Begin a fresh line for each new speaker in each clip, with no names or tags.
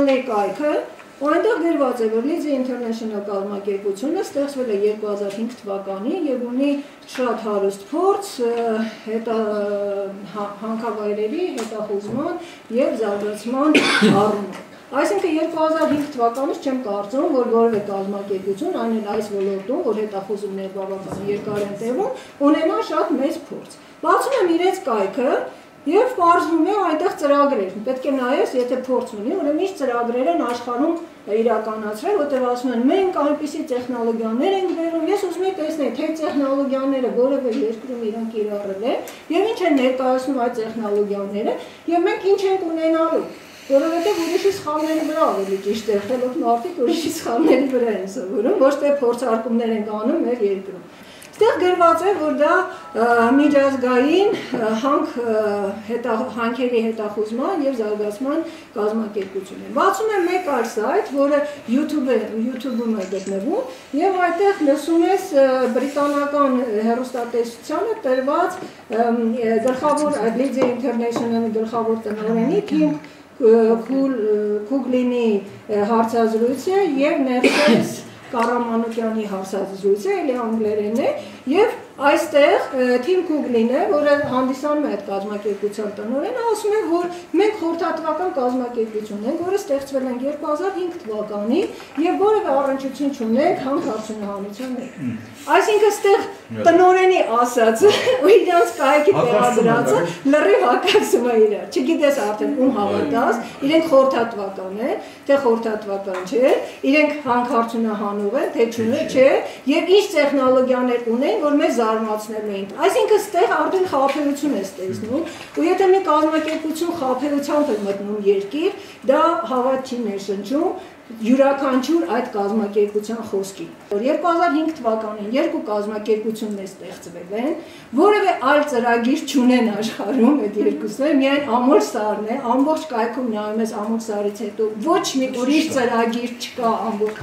International-ի կայքը, ու այնտեղ գրված է, որ Leeds International կազմակերպությունը ստեղծվել է 2005 թվականին եւ ունի շատ հարուստ փորձ հանքավայրերի հետախուզման եւ զարգացման առումով։ Այսինքն 2005 թվականից չեմ կարծում, որ որևէ կազմակերպություն, այն էլ այս ոլորտում, որ հետախուզումներ բավական երկար են տևում, ունենա շատ մեծ փորձ։ Բացում եմ իրենց կայքը եւ պարզվում է այնտեղ ծրագրեր։ Պետք է նայես, եթե փորձ ունի, ուրեմն ինչ ծրագրեր են աշխարհում իրականացրել, որտեղ ասում են մենք այնպիսի տեխնոլոգիաներ ենք բերում, ես ուզում եմ տեսնել, թե տեխնոլոգիաները որևէ երկրում իրենք կիրառել են եւ ինչ են ներկայացնում այդ տեխնոլոգիաները եւ մենք ինչ ենք ունենալու, որովհետեւ ուրիշի սխալների վրա ավելի ճիշտ է, խելոք մարդիկ ուրիշի սխալների վրա են սովորում, ոչ թե փորձարկումներ են անում մեր երկրում։ Այստեղ գրված է, որ դա միջազգային հանքերի հետախուզման եւ զարգացման կազմակերպություն է։ Բացում եմ մեկ այլ սայթ, որը YouTube-ում է գտնվում, եւ այդտեղ լսում ես բրիտանական հեռուստատեսությանը տրված գլխավոր Leeds International-ի գլխավոր տնօրենի Քիմ Քուգլինի հարցազրույցը եւ ներկայիս Կարամանուկյանի հարցազրույցը, էլի անգլերեն է, եւ այստեղ Թիմ Քուգլինը, որը հանդիսանում է այդ կազմակերպության տնօրենը, ասում է, որ մենք խորհրդատվական կազմակերպություն ենք, որը ստեղծվել են 2005 թվականին եւ որևէ առնչություն չունենք հանքարդյունահանության հետ։ Այսինքն այստեղ տնօրենի ասածը ու իրանց կայքի տեղադրածը լրիվ հակասում է իրար։ Չգիտես արդեն ում հավատաս, իրենք խորհրդատվական են, թե խորհրդատվական չէ, իրենք հանքարդյունահանող են, թե չէ, եւ ինչ տեխնոլոգիաներ ունեն, որ մեզ զարմացնելու են։ Այսինքն այստեղ արդեն խաբեություն է ստեղծնում, ու եթե մի կազմակերպություն խաբեությամբ է մտնում երկիր, դա հավատ չի ներշնչում յուրաքանչյուր այդ կազմակերպության խոսքի։ 2005 թվականին երկու կազմակերպություններ ստեղծվել են, որևէ այլ ծրագիր չունեն աշխարհում այդ երկուսը, միայն Ամուլսարն է, ամբողջ կայքում նայում ես Ամուլսարից հետո ոչ մի ուրիշ ծրագիր չկա ամբողջ։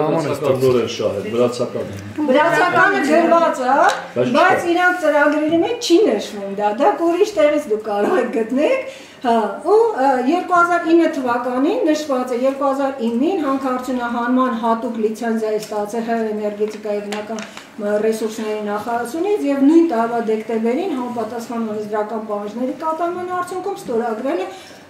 Վրացականը գրված է, բայց իրանք ծրագրերի մեջ չի նշվում դա ուրիշ տեղից դուք կարող եք գտնել։ Ու 2009 թվականին նշված է 2009-ին հանքարդյունահանման հատուկ լիցենզիա է ստացել ՀՀ էներգետիկայի բնական ռեսուրսների նախարարությունից եւ նույն տարվա դեկտեմբերին համապատասխան օրենսդրական պահանջների կատարման արդյունքում ստորագրել է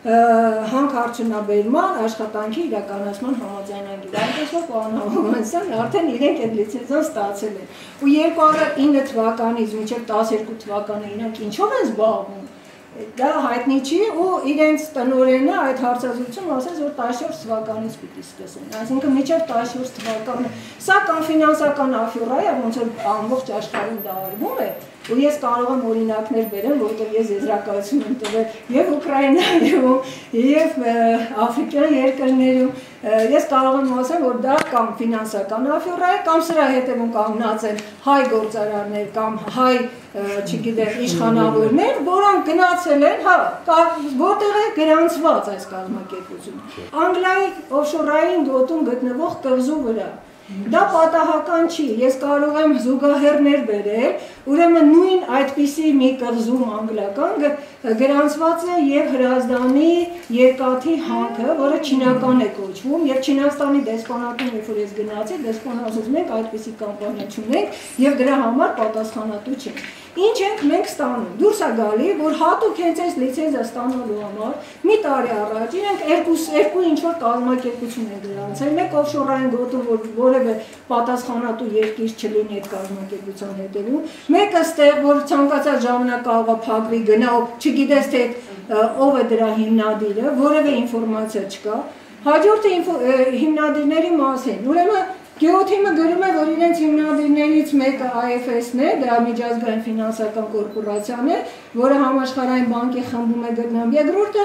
հանքարդյունաբերման աշխատանքի իրականացման համաձայնագիր։ Այնպես որ պարոն Հովհաննիսյան արդեն իրենք այդ լիցենզիան ստացել են։ Ու 2009 թվականից մինչև 12 թվականը իրենք ինչով են զբաղվում։ Դա հայտնի չի ու իրենց տնօրենը այդ հարցազրույցում ասեց, որ 14 թվականից պիտի սկսեն։ Այսինքն մինչև 14 թվականը սա կամ ֆինանսական աֆյուրա է, ոնց որ ամբողջ աշխարհում դա արվում է, ու ես կարող եմ օրինակներ բերեմ, որտեղ ես եզրակացություն եմ տվել եւ Ուկրաինայում, եւ Աֆրիկյան երկրներում, ես կարող եմ ասել, որ դա կամ ֆինանսական աֆյուրա է, կամ սրա հետևում կանգնած են հայ գործարարներ կամ հայ չգիտեմ իշխանավորներ, որոնք գնացել են, որտեղ է գրանցված այս կազմակերպությունը։ Անգլիայի օֆշորային գոտում գտնվող կղզու վրա։ Դա պատահական չի, ես կարող եմ զուգահեռներ բերել, ուրեմն նույն այդպիսի մի կղզում անգլիական գրանցված է եւ Հրազդանի երկաթի հանքը, որը չինական է կոչվում, եւ Չինաստանի դեսպանատուն, երբ որ ես գնացի, դեսպանատում մենք այդպիսի կամպանիա չունենք եւ դրա համար պատասխանատու չենք։ Ինչ ենք մենք ստանում։ Դուրս է գալի, որ հատուկ հենց այս լիցենզիա ստանալու համար մի տարի առաջ իրենք երկու ինչ-որ կազմակերպություն են գրանցել, մեկ օֆշորային գոտում, որ որևէ պատասխանատու երկիր չլինի այդ կազմակերպության հետևում, մեկը ստեղ, որ ցանկացած ժամանակ կարող է փակվի, գնա, չգիտես թե ով է դրա հիմնադիրը, որևէ ինֆորմացիա չկա։ Հաջորդը հիմնադիրների մասին։ Ուրեմն Գեոթիմը գրում է, որ իրենց հիմնադիրներից մեկը IFS-ն է, դա միջազգային ֆինանսական կորպորացիան է, որը համաշխարհային բանկի խմբում է գտնվում։ Երկրորդը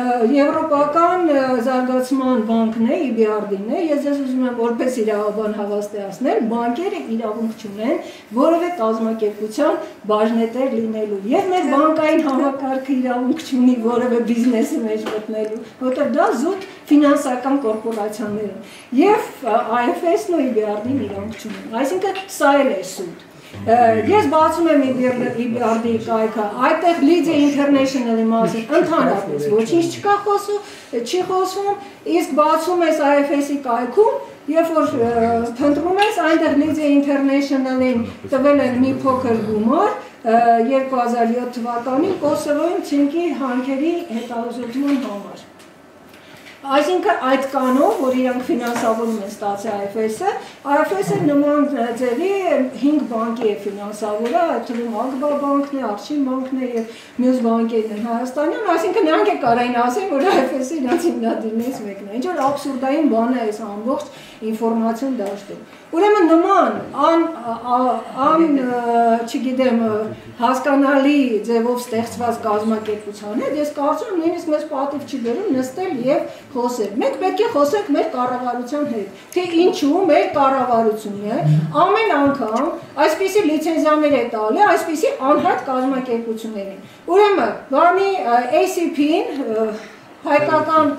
Եվրոպական զարգացման բանկն է, EBRD-ն է։ Ես ուզում եմ որպես իրավաբան հավաստիացնել, բանկերը իրավունք չունեն որևէ կազմակերպության բաժնետեր լինելու։ Եվ մեր բանկային համակարգը իրավունք չունի որևէ բիզնեսի մեջ մտնելու, որտեղ դա զուտ ֆինանսական կորպորացիաներ են։ Եվ IFS-ն ու EBRD-ն իրավունք չունեն։ Այսինքն սա էլ է սուտ։ Ես բացում եմ իբրարդի կայքը, այդտեղ Լիդիա International-ի մասին ընդհանրապես ոչինչ չի խոսվում, իսկ բացում ես IFS-ի կայքում, երբ որ փնտրում ես, այնտեղ Լիդիա International-ին տվել են մի փոքր գումար 2007 թվականին Կոսովոյում ցինկի հանքերի հետազոտման համար։ Այսինքն այդ կանով, որ իրանք ֆինանսավորում են ստացել IFS-ը նման ձևի 5 բանկի է ֆինանսավորել, այդ թվում Ագբա բանկն է, Արշին բանկն է եւ մյուս բանկերն են Հայաստանյան, այսինքն նրանք է կարային ասեն, որ IFS-ը իրանք հիմնադիրներից մեկն է։ Ինչ որ աբսուրդային բան է այս ամբողջ ինֆորմացիոն դաշտում։ Ուրեմն նման չգիտեմ, հասկանալի ձևով ստեղծված կազմակերպության հետ ես կարծում եմ նույնիսկ մեզ պատիվ չի բերում նստել եւ խոսել։ Մենք պետք է խոսենք մեր կառավարության հետ, թե ինչու մեր կառավարությունը ամեն անգամ այսպիսի լիցենզիաներ է տալի, այսպիսի անհատ կազմակերպություններին։ Ուրեմն, բանի ACP-ին հայկական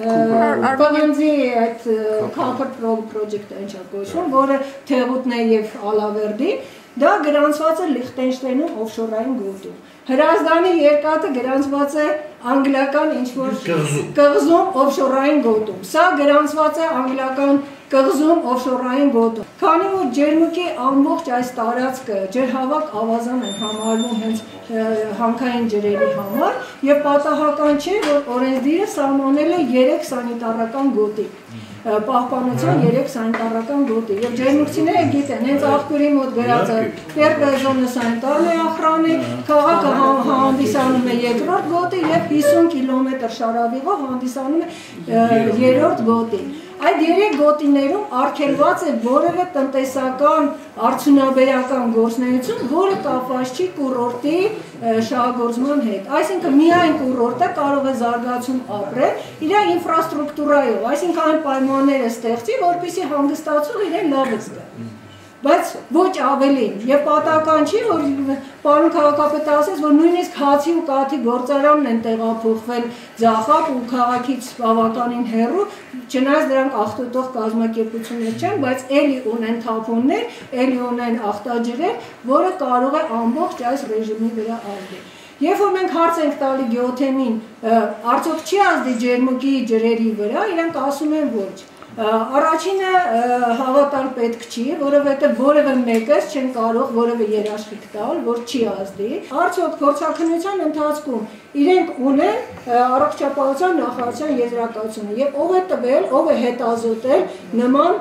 Պղնձի այդ Comfort Project-ը ինչ է կոչվում, որը Թեղուտն է եւ Ալավերդի, դա գրանցված է Լիխտենշտայնում օֆշորային գոտում։ Հրազդանի երկաթը գրանցված է անգլիական ինչ-որ կղզում օֆշորային գոտում։ Սա գրանցված է անգլիական կղզում օֆշորային գոտում։ Քանի որ ջերմուկի ամբողջ այս տարածքը ջրհավաք ավազան են համարվում հենց հանքային ջրերի համար եւ պատահական չէ, որ օրենսդիրը սահմանել է 3 սանիտարական գոտի։ Պահպանության 3 սանիտարական գոտի եւ ջերմուկցիները գիտեն, հենց աղբյուրի մոտ գրած է Первая зона санитарной охраны, քաղաքը հանդիսանում է երկրորդ գոտի եւ 50 կիլոմետր շարավիղով հանդիսանում է երրորդ գոտի։ Այդ 3 գոտիներում արգելված է որևէ տնտեսական արդյունաբերական գործունեություն, որը կապված չի կուրորտի շահագործման հետ։ Այսինքն միայն կուրորտը կարող է զարգացում ապրել իր ինֆրաստրուկտուրայով, այսինքն այն պայմանները ստեղծի, որպեսզի հանգստացող իրեն լավ զգա։ Բայց ոչ ավելին, եւ պատահական չի, որ պարոն քաղաքապետը ասեց, որ նույնիսկ հացի ու կաթի գործարանն են տեղափոխվել Ձախապ ու քաղաքից բավականին հեռու, չնայած դրանք աղտոտող կազմակերպություններ չեն, բայց էլի ունեն թափոններ, էլի ունեն աղտաջրեր, որը կարող է ամբողջ այս ռեժիմի վրա ազդել։ Երբ որ մենք հարց ենք տալի Գեոթեմին, արդյոք չի ազդի ջերմուկի ջրերի վրա, իրանք ասում են ոչ։ Առաջինը հավատալ պետք չի, որովհետև որևէ մեկս չեն կարող որևէ երաշխիք տալ, որ չի ազդի։ Արդյոք փորձաքննության ընթացքում իրենք ունեն առողջապահության նախարարության եզրակացությունը եւ ով է տվել, ով է հետազոտել նման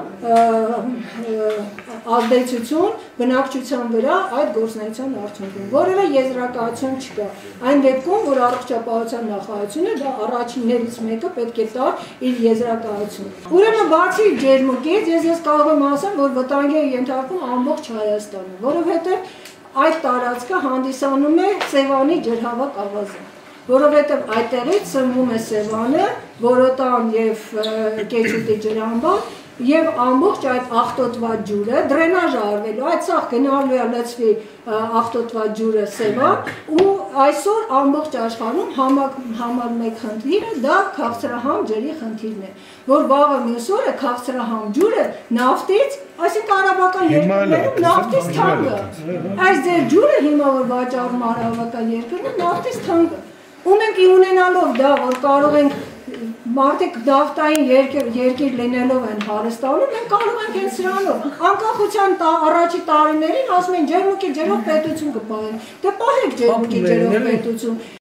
ազդեցություն բնակչության վրա այդ գործունեության արդյունքում։ Որևէ եզրակացություն չկա։ Այն դեպքում, որ առողջապահության նախարարությունը դա առաջիններից մեկը պետք է տա իր եզրակացությունը։ Ուրեմն բացի ջերմուկից ես կարող եմ ասեմ, որ վտանգի է ենթարկվում ամբողջ Հայաստանը, որովհետև այդ տարածքը հանդիսանում է Սևանի ջրհավաք ավազան, որովհետև այդտեղից սնվում է Սևանը, Որոտան եւ Կեչուտի ջրամբար եւ ամբողջ այդ աղտոտված ջուրը դրենաժ արվելու, այդ սաղ գնալու է լցվի աղտոտված ջուրը Սևան ու այսօր ամբողջ աշխարհում համարում է խնդիրը դա քաղցրահամ ջրի խնդիրն է, որ վաղը մյուս օրը քաղցրահամ ջուրը նավթից, այսինքն արաբական երկրներում նավթից թանկ է։ Այս ձեր ջուրը հիմա որ վաճառում արաբական երկրներում նավթից թանկ է։ Ու մենք ունենալով դա, որ կարող ենք մարդիկ նավթային երկիր լինելով են հարստանում, մենք կարող ենք հենց սրանով, անկախության առաջի տարիներին ասում են ջերմուկի ջրով պետություն կպահեն, դե պահեք ջերմուկի ջրով պետություն,